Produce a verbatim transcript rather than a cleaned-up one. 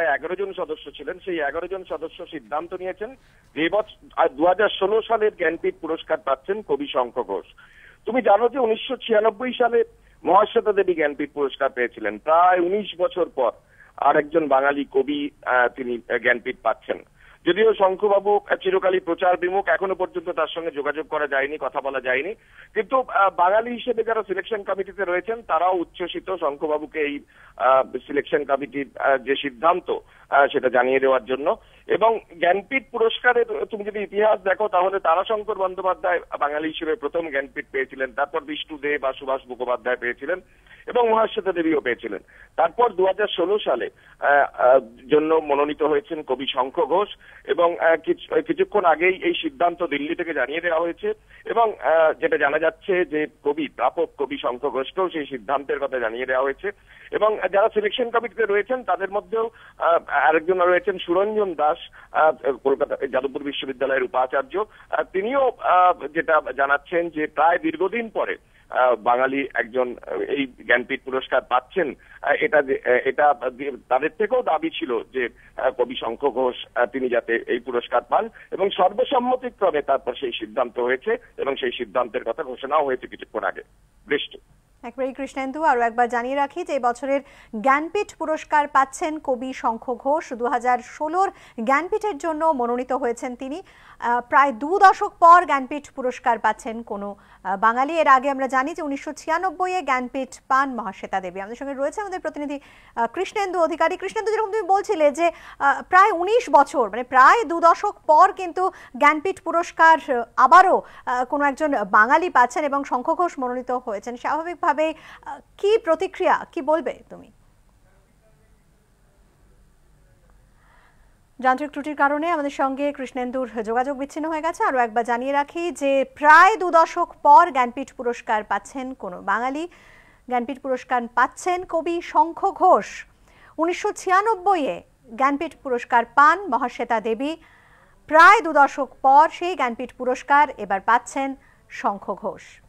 প্রায় এগারো জন সদস্য ছিলেন, সেই এগারো জন সদস্য সিদ্ধান্ত নিয়েছেন যে বছর দু হাজার ষোলো সালের জ্ঞানপীঠ পুরস্কার পাচ্ছেন কবি শঙ্খ ঘোষ। তুমি জানো যে উনিশশো ছিয়ানব্বই সালে মহাশ্বেতা দেবী জ্ঞানপীঠ পুরস্কার পেয়েছিলেন। প্রায় উনিশ বছর পর আর একজন বাঙালি কবি তিনি জ্ঞানপীঠ পাচ্ছেন। যদিও শঙ্খবাবু চিরকালই প্রচার বিমুখ, এখনো পর্যন্ত তার সঙ্গে যোগাযোগ করা যায়নি, কথা বলা যায়নি, কিন্তু বাঙালি হিসেবে যারা সিলেকশন কমিটিতে রয়েছেন তারাও উচ্ছ্বসিত শঙ্খবাবুকে এই সিলেকশন কমিটির যে সিদ্ধান্ত সেটা জানিয়ে দেওয়ার জন্য। এবং জ্ঞানপীঠ পুরস্কারের তুমি যদি ইতিহাস দেখো তাহলে তারাশঙ্কর বন্দ্যোপাধ্যায় বাঙালি হিসেবে প্রথম জ্ঞানপীঠ পেয়েছিলেন, তারপর বিষ্ণু দে বা সুভাষ মুখোপাধ্যায় পেয়েছিলেন এবং মহাশ্বেতা দেবীও পেয়েছিলেন। তারপর দু হাজার ষোলো সালে জন্য মনোনীত হয়েছেন কবি শঙ্খ ঘোষ এবং কিছুক্ষণ আগেই এই সিদ্ধান্ত দিল্লি থেকে জানিয়ে দেওয়া হয়েছে এবং যেটা জানা যাচ্ছে যে কবি প্রাপক কবি শঙ্খ ঘোষকেও সেই সিদ্ধান্তের কথা জানিয়ে দেওয়া হয়েছে। এবং যারা সিলেকশন কমিটিতে রয়েছেন তাদের মধ্যেও আরেকজন রয়েছেন সুরঞ্জন দাস, কলকাতা যাদবপুর বিশ্ববিদ্যালয়ের উপাচার্য। তিনিও যেটা জানাচ্ছেন যে প্রায় দীর্ঘদিন পরে বাঙালি একজন এই জ্ঞানপীঠ পুরস্কার পাচ্ছেন, এটা এটা তাদের থেকেও দাবি ছিল যে কবি শঙ্খ ঘোষ তিনি যাতে এই পুরস্কার পান এবং সর্বসম্মতিক্রমে তারপর সেই সিদ্ধান্ত হয়েছে এবং সেই সিদ্ধান্তের কথা ঘোষণাও হয়েছে কিছুক্ষণ আগে। বৃষ্টি একবারই কৃষ্ণেন্দু, আরো একবার জানিয়ে রাখি যে বছরের জ্ঞানপীঠ পুরস্কার পাচ্ছেন কবি শঙ্খ ঘোষ। দু হাজার ষোলোর জ্ঞানপীঠের জন্য মনোনীত হয়েছেন তিনি। প্রায় দু দশক পর জ্ঞানপীঠ পুরস্কার পাচ্ছেন কোনো বাঙালি। এর আগে আমরা জানি যে উনিশশো ছিয়ানব্বই এ জ্ঞানপীঠ পান মহাশ্বেতা দেবী। আমাদের সঙ্গে রয়েছে আমাদের প্রতিনিধি কৃষ্ণেন্দু অধিকারী। কৃষ্ণেন্দু, যেরকম তুমি বলছিলে যে প্রায় উনিশ বছর মানে প্রায় দু দশক পর কিন্তু জ্ঞানপীঠ পুরস্কার আবারও কোনো একজন বাঙালি পাচ্ছেন এবং শঙ্খ ঘোষ মনোনীত হয়েছেন, স্বাভাবিকভাবে কি প্রতিক্রিয়া, কি বলবে তুমি? যান্ত্রিক ত্রুটির কারণে আমাদের সঙ্গে কৃষ্ণেন্দুর যোগাযোগ বিচ্ছিন্ন হয়ে গেছে। আরও একবার জানিয়ে রাখি যে প্রায় দু দশক পর জ্ঞানপীঠ পুরস্কার পাচ্ছেন কোনো বাঙালি। জ্ঞানপীঠ পুরস্কার পাচ্ছেন কবি শঙ্খ ঘোষ। উনিশশো ছিয়ানব্বই এ জ্ঞানপীঠ পুরস্কার পান মহাশ্বেতা দেবী। প্রায় দু দশক পর সেই জ্ঞানপীঠ পুরস্কার এবার পাচ্ছেন শঙ্খ ঘোষ।